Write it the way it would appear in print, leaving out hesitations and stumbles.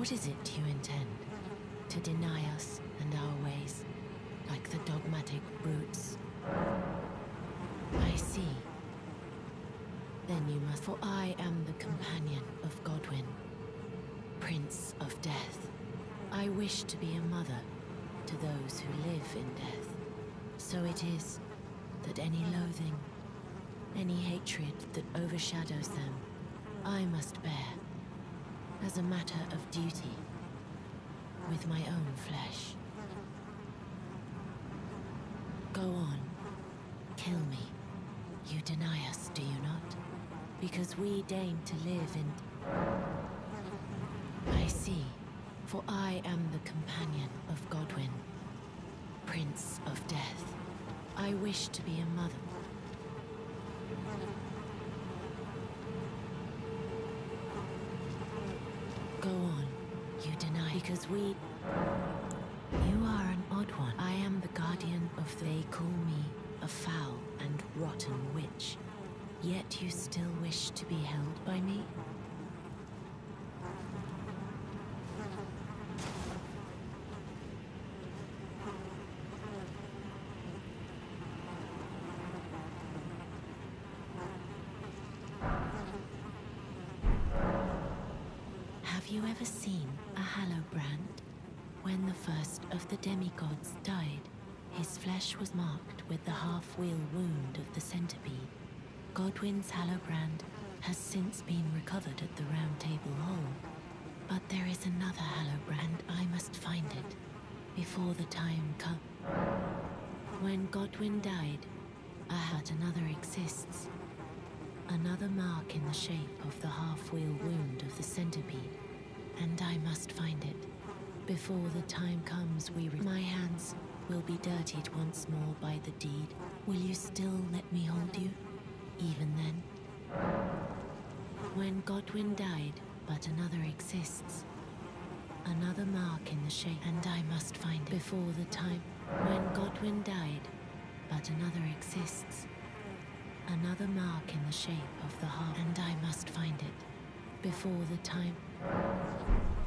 What is it you intend? To deny us and our ways, like the dogmatic brutes? I see. Then you must, for I am the companion of Godwyn, Prince of Death. I wish to be a mother to those who live in death. So it is that any loathing, any hatred that overshadows them, I must bear, as a matter of duty, with my own flesh. Go on, kill me. You deny us, do you not? Because we deign to live in... I see, for I am the companion of Godwyn, Prince of Death. I wish to be a mother. Go on, you deny, because we... You are an odd one. I am the guardian of they call me a foul and rotten witch. Yet you still wish to be held by me? Have you ever seen a Hallowbrand? When the first of the demigods died, his flesh was marked with the half-wheel wound of the centipede. Godwyn's Hallowbrand has since been recovered at the Round Table Hall. But there is another Hallowbrand. I must find it before the time comes. When Godwyn died, but another exists. Another mark in the shape of the half-wheel wound of the centipede. And I must find it before the time comes my hands will be dirtied once more by the deed. Will you still let me hold you? Even then? When Godwyn died, but another exists. Another mark in the shape, and I must find it before the time. When Godwyn died, but another exists. Another mark in the shape of the heart, and I must find it before the time.